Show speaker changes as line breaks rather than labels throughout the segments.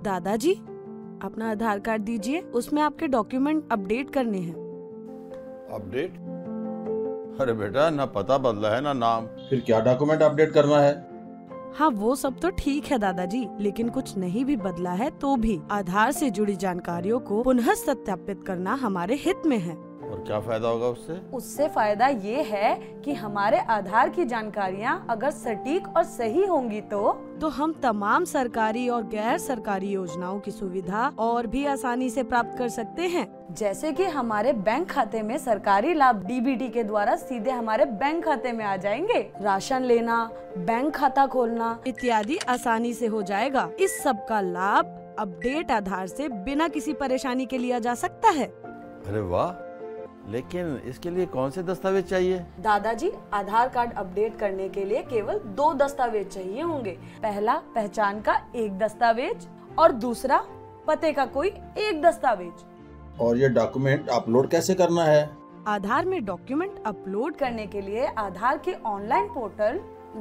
दादाजी, अपना आधार कार्ड दीजिए, उसमें आपके डॉक्यूमेंट अपडेट करने हैं।
अपडेट? अरे बेटा, ना पता बदला है ना नाम।
फिर क्या डॉक्यूमेंट अपडेट करना है?
हाँ, वो सब तो ठीक है दादाजी, लेकिन कुछ नहीं भी बदला है तो भी आधार से जुड़ी जानकारियों को पुनः सत्यापित करना हमारे हित में है।
और क्या फायदा होगा उससे?
उससे फायदा ये है कि हमारे आधार की जानकारियाँ अगर सटीक और सही होंगी तो हम तमाम सरकारी और गैर सरकारी योजनाओं की सुविधा और भी आसानी से प्राप्त कर सकते हैं। जैसे कि हमारे बैंक खाते में सरकारी लाभ डीबीटी के द्वारा सीधे हमारे बैंक खाते में आ जाएंगे। राशन लेना, बैंक खाता खोलना इत्यादि आसानी से हो जाएगा। इस सब का लाभ अपडेट आधार से बिना किसी परेशानी के लिया जा सकता है।
अरे वाह, लेकिन इसके लिए कौन से दस्तावेज चाहिए?
दादाजी, आधार कार्ड अपडेट करने के लिए केवल 2 दस्तावेज चाहिए होंगे। पहला पहचान का एक दस्तावेज और दूसरा पते का कोई एक दस्तावेज।
और ये डॉक्यूमेंट अपलोड कैसे करना है?
आधार में डॉक्यूमेंट अपलोड करने के लिए आधार के ऑनलाइन पोर्टल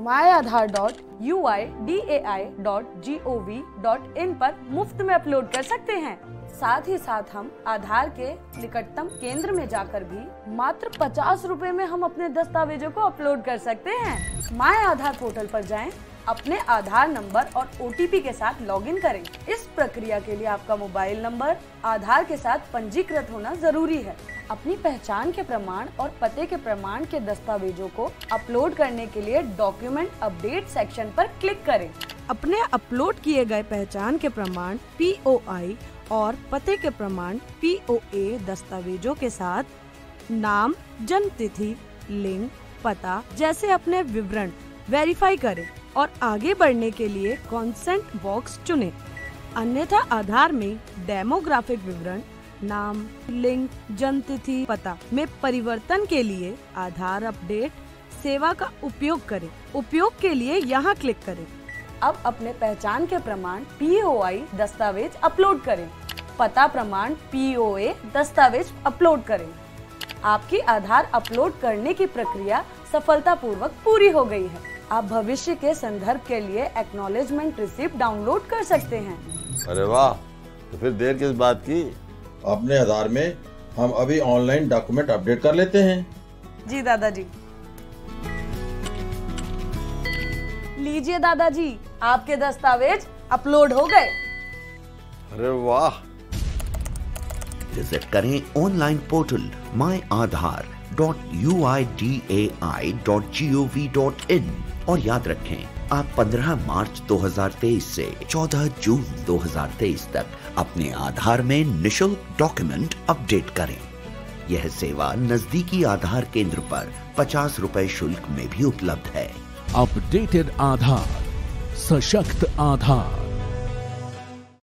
myAadhar.uidai.gov.in पर मुफ्त में अपलोड कर सकते हैं। साथ ही साथ हम आधार के निकटतम केंद्र में जाकर भी मात्र 50 रुपए में हम अपने दस्तावेजों को अपलोड कर सकते हैं। माय आधार पोर्टल पर जाएं, अपने आधार नंबर और OTP के साथ लॉगिन करें। इस प्रक्रिया के लिए आपका मोबाइल नंबर आधार के साथ पंजीकृत होना जरूरी है। अपनी पहचान के प्रमाण और पते के प्रमाण के दस्तावेजों को अपलोड करने के लिए डॉक्यूमेंट अपडेट सेक्शन पर क्लिक करें। अपने अपलोड किए गए पहचान के प्रमाण POI और पते के प्रमाण POA दस्तावेजों के साथ नाम, जन्म तिथि, लिंग, पता जैसे अपने विवरण वेरीफाई करें और आगे बढ़ने के लिए कंसेंट बॉक्स चुनें। अन्यथा आधार में डेमोग्राफिक विवरण, नाम, लिंग, जन्म तिथि, पता में परिवर्तन के लिए आधार अपडेट सेवा का उपयोग करें। उपयोग के लिए यहाँ क्लिक करें। अब अपने पहचान के प्रमाण POI दस्तावेज अपलोड करें। पता प्रमाण POA दस्तावेज अपलोड करें। आपकी आधार अपलोड करने की प्रक्रिया सफलतापूर्वक पूरी हो गई है। आप भविष्य के संदर्भ के लिए एक्नॉलेजमेंट रिसिप्ट डाउनलोड कर सकते हैं।
अरे वाह, तो फिर देर किस बात की?
अपने आधार में हम अभी ऑनलाइन डॉक्यूमेंट अपडेट कर लेते हैं।
जी दादाजी। लीजिए दादाजी, आपके दस्तावेज अपलोड हो गए।
अरे वाह।
विजिट करें ऑनलाइन पोर्टल myAadhar.uidai.gov.in और याद रखें, आप 15 मार्च 2023 से 14 जून 2023 तक अपने आधार में निशुल्क डॉक्यूमेंट अपडेट करें। यह सेवा नजदीकी आधार केंद्र पर 50 रुपए शुल्क में भी उपलब्ध है।
अपडेटेड आधार, सशक्त आधार।